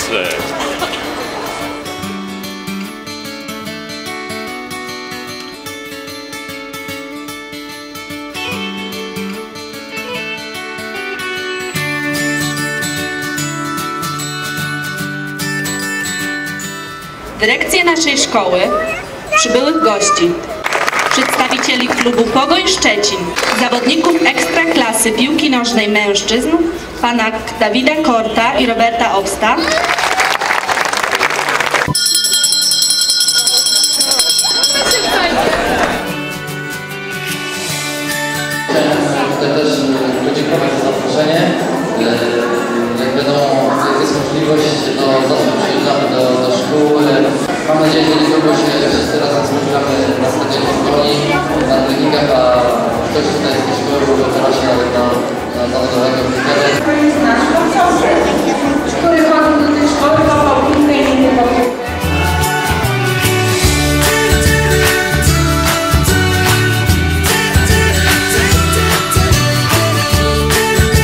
Jasne. Dyrekcja naszej szkoły, przybyłych gości, przedstawicieli klubu Pogoń Szczecin, zawodników ekstraklasy piłki nożnej mężczyzn, pana Dawida Korta i Roberta Obsta, Chcę też podziękować za zaproszenie. Jak wiadomo, jest możliwość, zawsze przyjeżdżamy do szkół. Mam nadzieję, że niedługo się wszyscy razem spotkamy na stadionie Pogoni, na treningach, a ktoś tutaj z tej szkoły wybiera się nawet na zawodowego piłkarza. To jest nasz obowiązek, który chodził do tej szkoły, łapał piłkę i nie popił.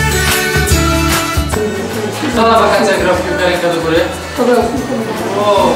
Kto na wakacjach grał w piłkę, ręka do góry? To był. Wow.